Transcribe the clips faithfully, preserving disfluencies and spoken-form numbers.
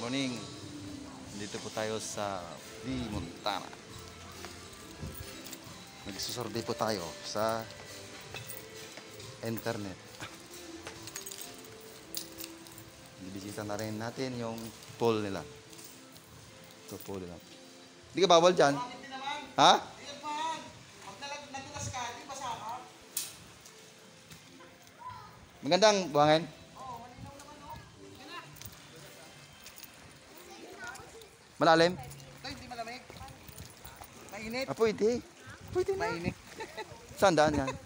morning. Dito po tayo sa V. Montana. Nagsusurvey po tayo sa internet. Bibisita na rin natin yung pool nila. Ito pool nila. Hindi ka bawal dyan? Ha? Magandang buhangin? Malalim? Ito hindi malamig. Mainit. Ah, pwede. Pwede na. Mainit. Saan daan yan?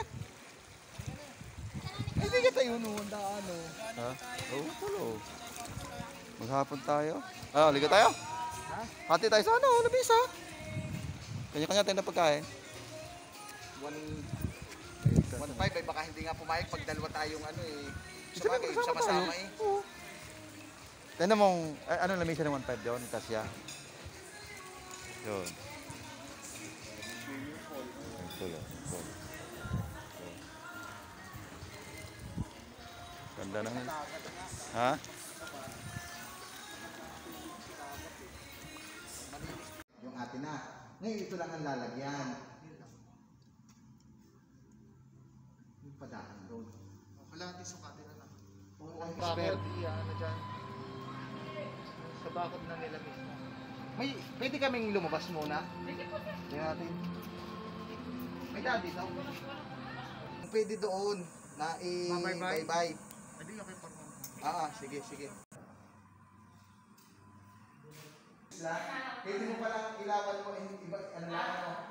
Ay, hindi ka tayo noon. Daan o. Ha? Oo, oh, tulo. Maghapon tayo. Ah, liga tayo? Ha? Hati tayo sa ano, nabisa. Kanya-kanya tayo na pagkain. One, one five ay baka hindi nga pumayag pag dalawa tayong ano eh. Sabi, Sabagay, kasama sama-sama tayo. eh. Oo. Tignan mong, eh, ano lamisa ng one five doon? Kasya. Yun. Ito yun. Ito. Ganda ng... Ha? Yung atin na. Ngayon ito lang ang lalagyan. Yung padahan doon. Wala natin sukatin na lang. Oo, ang Bakod, spare. iya, ano dyan. Sa bakod na nila mismo. May, pwede kaming lumabas muna. Tingnan natin. May daddy daw. Pwede doon na Mabay-bay? i-bye-bye. Hindi ka kayo pag-mong. Ah, ah, sige, sige. Pwede mo palang ilawan mo, eh, iba, ano lang, ano,